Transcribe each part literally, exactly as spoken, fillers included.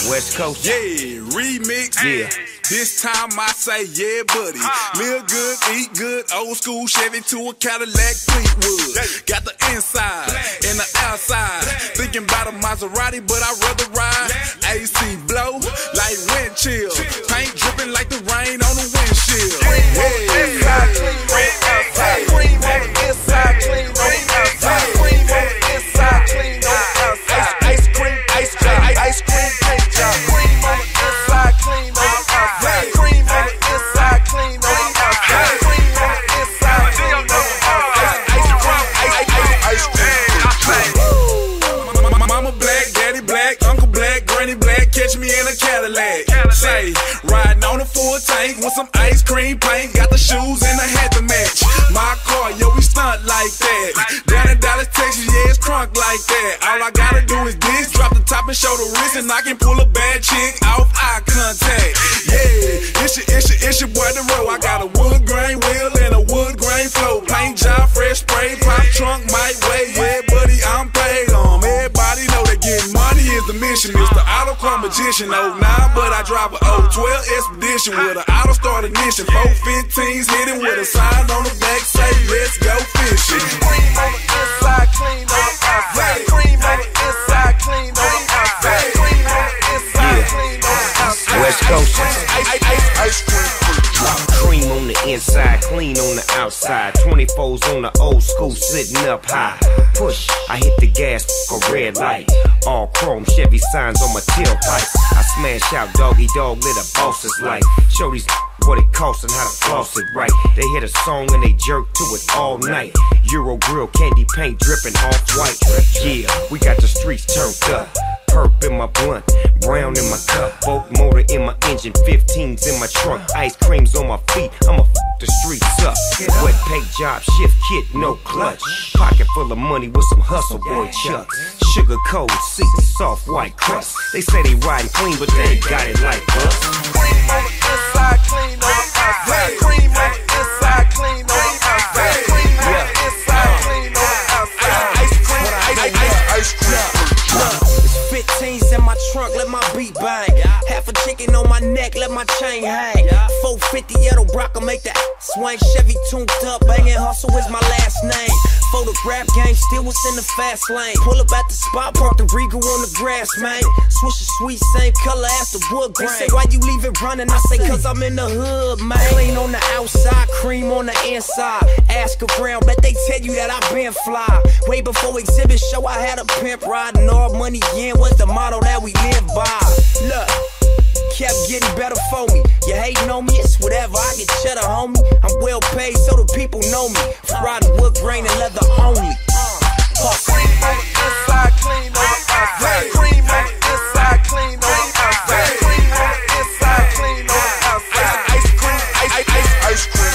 West Coast. Yeah, remix. Yeah. This time I say, yeah, buddy. Live good, eat good, old school Chevy to a Cadillac Fleetwood. Got the inside and the outside. Thinking about a Maserati, but I'd rather ride. A C blow like wind chill. Paint dripping like the rain on the windshield. Cream on the inside, clean on the outside. Cream on the inside, clean on the outside. Cream on the inside, clean on the outside. Ice cream, ice cream, ice cream paint job. Cream on the inside, clean on the outside. Cream on the inside, clean on the outside. Cream on the inside, clean on the outside. Ice cream, ice cream, ice cream. Mama black, daddy black, uncle black, granny black. Catch me in a Cadillac. Say, riding on a full tank with some ice cream paint. Got the shoes and the hat to match. My car, yo, we stunt like that. Down in Dallas, Texas, yeah, it's crunk like that. All I gotta do is this, drop the top and show the wrist, and I can pull a bad chick off eye contact. Yeah, it's your, it's your, it's your boy the road. I got a wood grain wheel and a wood grain flow. Paint job, fresh spray, pop trunk, might weigh. Yeah, buddy, I'm paid on. Everybody know that getting money is the mission. It's the auto car magician. Oh nine, but I drive a oh twelve Expedition with an auto start ignition. four fifteens hitting with a sign on the back say let's go fishing. Cream on the inside, clean on the outside. Cream on the inside, clean on the outside. Cream on the inside, clean on the outside. West Coast. Ice cream. Cream on the inside, clean on the outside. twenty-fours on the old school, sitting up high. Push, I hit the gas, a red light. All chrome Chevy signs on my tailpipe. I smash out doggy dog, lit a boss's life. Show these what it costs and how to floss it right. They hit a song and they jerk to it all night. Euro grill, candy paint dripping off white. Yeah, we got the streets turned up. Perp in my blunt, brown in my cup, boat motor in my engine, fifteens in my trunk, ice creams on my feet, I'ma f the streets up. Wet paint job, shift kit, no clutch. Pocket full of money with some hustle boy chucks. Sugar cold seats, soft white crust. They say they riding clean, but they ain't got it like us. Cream on the inside, clean on the outside. Cream on the inside, clean on the outside. Cream on the inside, clean on the outside. Ice cream, ice cream, ice cream. fifteens in my trunk, let my beat bang. Half a chicken on my neck, let my chain hang. four fifty Edo Brock, make that swing. Chevy tuned up, banging hustle is my last name. Photograph game, still was in the fast lane. Pull up at the spot, park the Regal on the grass, man. Swish a sweet, same color as the wood grain. They say, why you leave it running? I say, cause I'm in the hood, man. Clean on the outside, cream on the inside. Ask around, bet they tell you that I been fly. Way before exhibit show, I had a pimp riding all money in. Was the motto that we live by. Look, kept getting better for me. You hating on me, it's whatever. I get cheddar, homie. I'm well paid, so the people know me. Riding wood grain and leather only. Cream on the inside, clean on the outside. Cream on the inside, clean on the outside. Cream on the inside, clean on the outside. Ice cream, ice, ice, ice cream.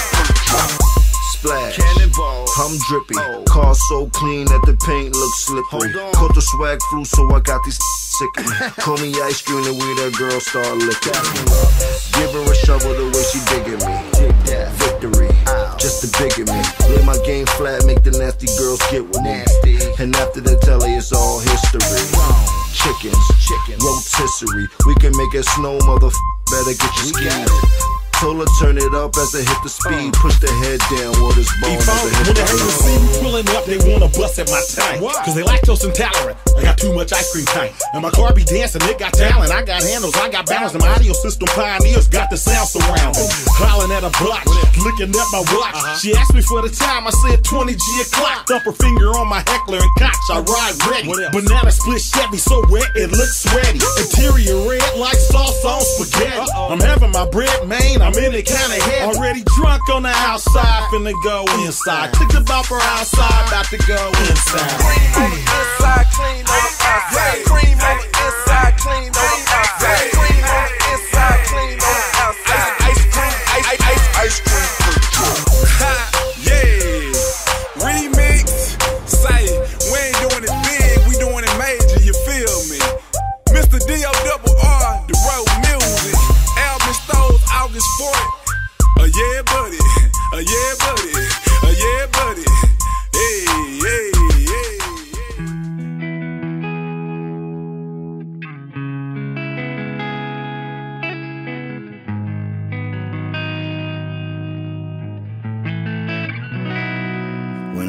Splash, cannonball, I'm drippy. Oh. Car so clean that the paint looks slippery. Caught the swag flu, so I got these sick. Call me ice cream the way that girl start licking. Give her a shovel the way she digging me. Victory, just the bigger me. Lay my game flat, make the nasty girls get with me. And after the telly, it's all history. Chickens, rotisserie. We can make it snow, motherf. Better get your skis. Told her turn it up as I hit the speed. Push the head down, water's bone as I hit when the they see me pulling up, they wanna bust at my tank. Cause they lactose intolerant. I got too much ice cream tank. And my car be dancing, it got talent. I got handles, I got balance. And my audio system pioneers got the sound surrounding. Hollering at a block, looking at my watch. She asked me for the time, I said twenty G o'clock. Thump her finger on my heckler and Koch, I ride ready. Banana split Chevy so wet it looks sweaty. Interior red like sauce on spaghetti. I'm having my bread, man. I'm in it kinda heavy. Already drunk on the outside, finna go inside. Click the bumper outside, about to go inside. Cream on the inside, clean on the outside. Cream on the inside, clean on the outside. Cream on the inside, clean on the outside. Ice cream, ice, ice, ice cream. Ha, yeah. Remix. Say, we ain't doing it big, we doing it major, you feel me? Mister D O double R, the road music. Album Stones, August fourth. Uh, yeah, buddy. Uh, yeah, buddy. Uh, yeah, buddy. Hey, hey, hey, hey.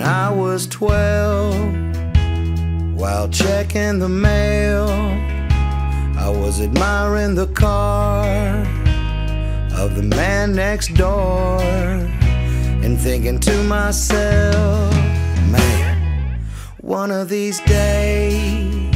I was twelve, while checking the mail, I was admiring the car of the man next door and thinking to myself, man, one of these days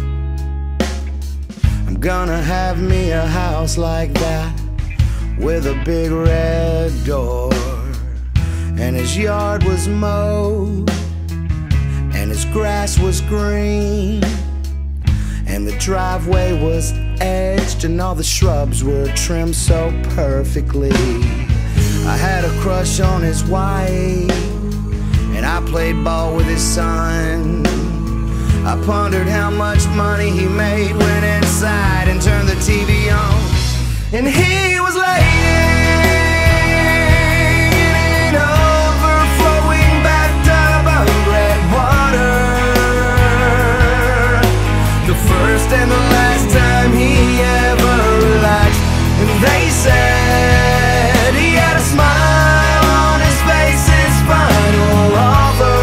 I'm gonna have me a house like that, with a big red door, and his yard was mowed, and his grass was green, and the driveway was edged, and all the shrubs were trimmed so perfectly. I had a crush on his wife, and I played ball with his son. I pondered how much money he made, went inside and turned the T V on, and he was laying in an overflowing bathtub of red water. The first and the last time he ever relaxed, and they said he had a smile on his face, his final offer.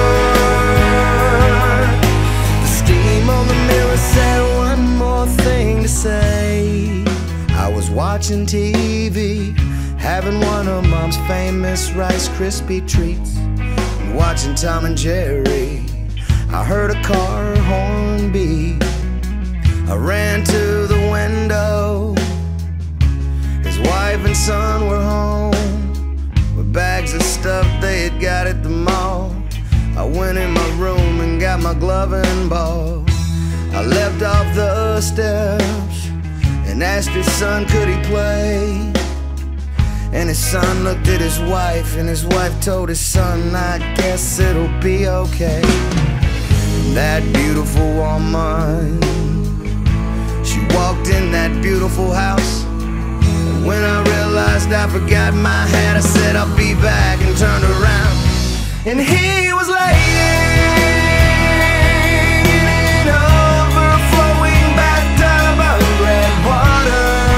The steam on the mirror said one more thing to say. I was watching T V, having one of Mom's famous Rice Krispie treats, and watching Tom and Jerry. I heard a car horn beep. I ran to the window. His wife and son were home with bags of stuff they had got at the mall. I went in my room and got my glove and ball. I leapt off the steps and asked his son could he play. And his son looked at his wife, and his wife told his son, I guess it'll be okay. And that beautiful woman, she walked in that beautiful house, and when I realized I forgot my hat, I said I'll be back, and turned around, and he was laying in an overflowing bathtub of red water.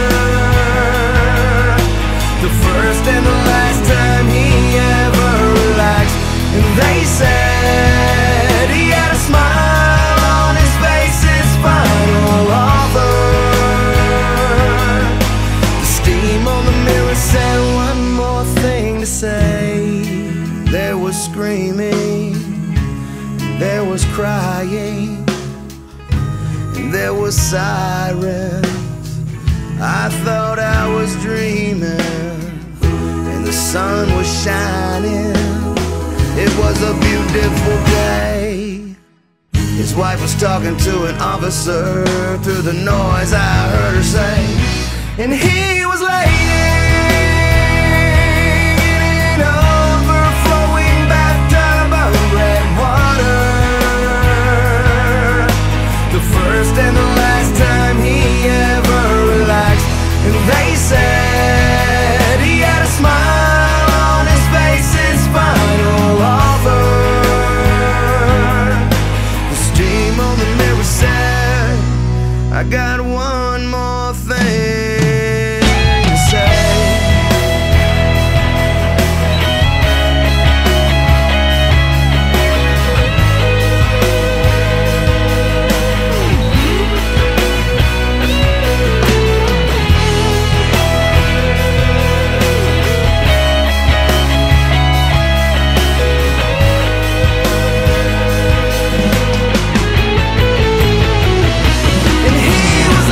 The first and the last time he ever relaxed, and they said he had a smile on his face, his final offer. The steam on the mirror said one more thing to say. There was screaming, there was crying, and there was sirens. I thought I was dreaming, and the sun was shining. It was a beautiful day. His wife was talking to an officer through the noise I heard her say, and he was laying in an overflowing bathtub of red water. The first and the last time he ever relaxed, and they said he had a smile on his face, his final offer. The steam on the mirror said, I got one more thing to say. And he was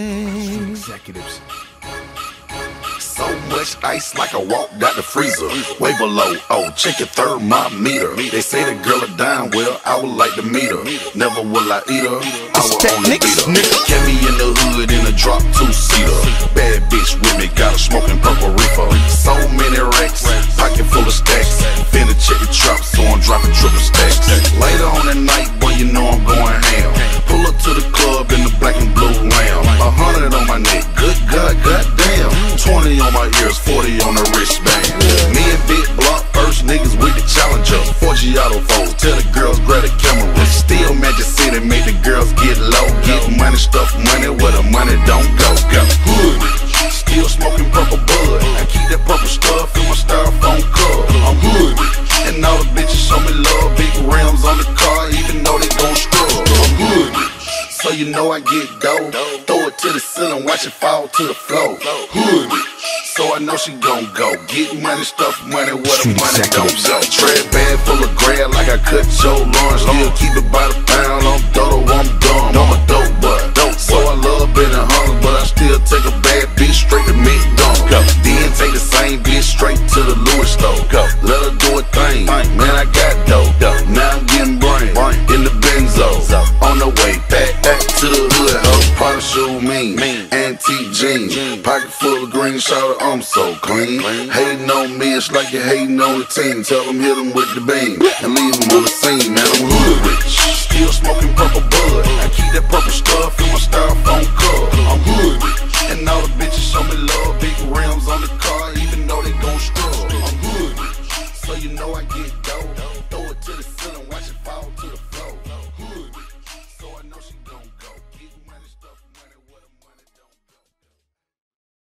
thing. Executives. So much ice like I walked out the freezer. Way below, oh, check your thermometer. They say the girl a dime, well, I would like to meet her. Never will I eat her, I will only beat her. Kept me in the hood in a drop two-seater. Bad bitch with me, got a smoking purple reefer. So many racks, pocket full of stacks. Finna check the trap, so I'm dropping triple stacks. Later on at night, boy, you know I'm going ham. Pull up to the club in the black and blue lamb. A hundred on my neck, good God, goddamn. Twenty on my ears, forty on the wristband. Me and Big Block, first niggas with the Challenger. Four Giotto foes, tell the girls grab the camera. Still Magic City, make the girls get low. Get money, stuff money, where the money don't go. Got hood, still smoking purple bud. I keep that purple stuff in my styrofoam cup. I'm hood, and all the bitches show me love. Big rims on the car, even though they gon' scrub. I'm hood, so you know I get dough. Throw it to the ceiling, watch it fall to the floor. Hood, so I know she gon' go. Get money, stuff money, where the money don't go. Tread bag full of grab like I cut your lunch. Still keep it by the pound, I'm dodo, I'm dumb. I'm a dope boy, so I love being hungry, but I still take a bad bitch straight to McDonald's. Then take the same bitch straight to the Louis store. Let her do a thing, man, I got dope. Now I'm getting brain in the Benzo. On the way back, back to the hood, her Prada shoe mean, antique jeans, pocket full of green shower, I'm so clean. Hating on me, it's like you're hating on the team. Tell them hit them with the beam and leave them on the scene. Man, I'm hood rich, still smoking purple bud. I keep that purple stuff in my styrofoam cup. I'm hood rich,